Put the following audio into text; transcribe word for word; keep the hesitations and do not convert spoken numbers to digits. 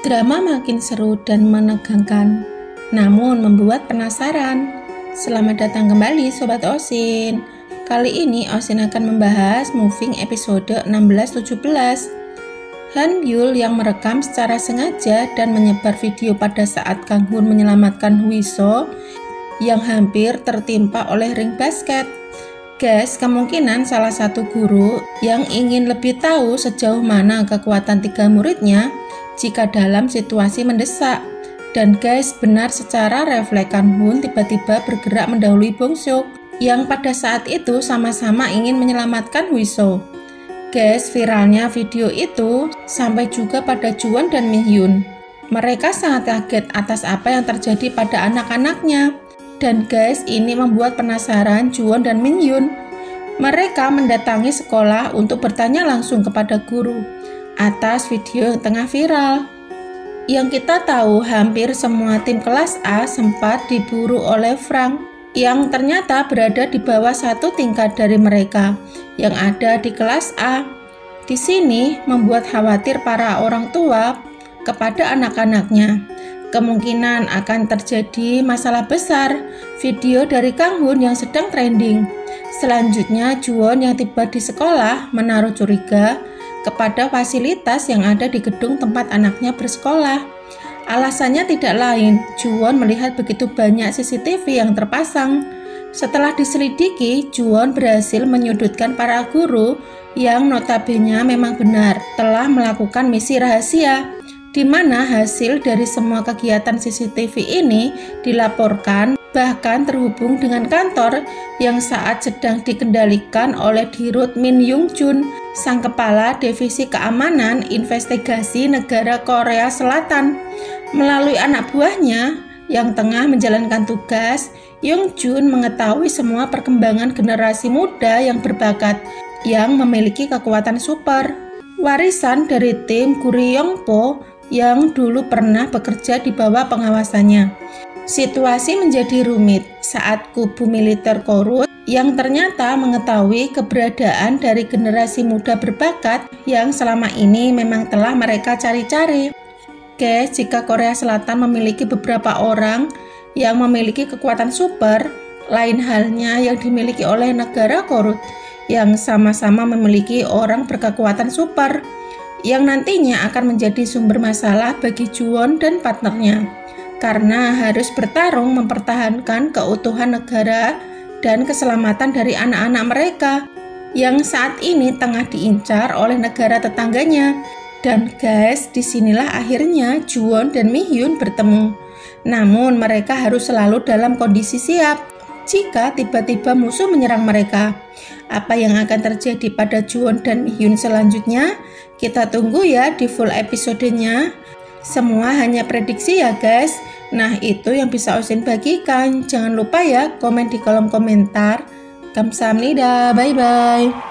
Drama makin seru dan menegangkan, namun membuat penasaran. Selamat datang kembali Sobat Osin. Kali ini Osin akan membahas Moving episode enam belas tujuh belas. Han Byul yang merekam secara sengaja dan menyebar video pada saat Kang Hoon menyelamatkan Hui So yang hampir tertimpa oleh ring basket. Guys, kemungkinan salah satu guru yang ingin lebih tahu sejauh mana kekuatan tiga muridnya jika dalam situasi mendesak. Dan guys, benar secara refleks Kang Hoon tiba-tiba bergerak mendahului Bong Seok yang pada saat itu sama-sama ingin menyelamatkan Hui So. Guys, viralnya video itu sampai juga pada Juwon dan Mi Hyun. Mereka sangat kaget atas apa yang terjadi pada anak-anaknya. Dan guys, ini membuat penasaran Juwon dan Min Hyun. Mereka mendatangi sekolah untuk bertanya langsung kepada guru atas video yang tengah viral. Yang kita tahu, hampir semua tim kelas A sempat diburu oleh Frank yang ternyata berada di bawah satu tingkat dari mereka yang ada di kelas A. Di sini membuat khawatir para orang tua kepada anak-anaknya. Kemungkinan akan terjadi masalah besar. Video dari Kang Hoon yang sedang trending. Selanjutnya, Juwon yang tiba di sekolah menaruh curiga kepada fasilitas yang ada di gedung tempat anaknya bersekolah. Alasannya tidak lain, Juwon melihat begitu banyak C C T V yang terpasang. Setelah diselidiki, Juwon berhasil menyudutkan para guru yang notabene memang benar telah melakukan misi rahasia, di mana hasil dari semua kegiatan C C T V ini dilaporkan bahkan terhubung dengan kantor yang saat sedang dikendalikan oleh Dirut Min Young Jun, sang kepala divisi keamanan investigasi negara Korea Selatan. Melalui anak buahnya yang tengah menjalankan tugas, Young Jun mengetahui semua perkembangan generasi muda yang berbakat yang memiliki kekuatan super, warisan dari tim Guri Yongpo yang dulu pernah bekerja di bawah pengawasannya. Situasi menjadi rumit saat kubu militer Korut yang ternyata mengetahui keberadaan dari generasi muda berbakat yang selama ini memang telah mereka cari-cari. Guys, jika Korea Selatan memiliki beberapa orang yang memiliki kekuatan super, lain halnya yang dimiliki oleh negara Korut yang sama-sama memiliki orang berkekuatan super, yang nantinya akan menjadi sumber masalah bagi Juwon dan partnernya, karena harus bertarung mempertahankan keutuhan negara dan keselamatan dari anak-anak mereka yang saat ini tengah diincar oleh negara tetangganya. Dan guys, disinilah akhirnya Juwon dan Mi Hyun bertemu. Namun mereka harus selalu dalam kondisi siap jika tiba-tiba musuh menyerang mereka. Apa yang akan terjadi pada Juwon dan Mi Hyun selanjutnya? Kita tunggu ya di full episodenya. Semua hanya prediksi ya guys. Nah, itu yang bisa Osin bagikan. Jangan lupa ya komen di kolom komentar. Kamsahamnida, bye bye.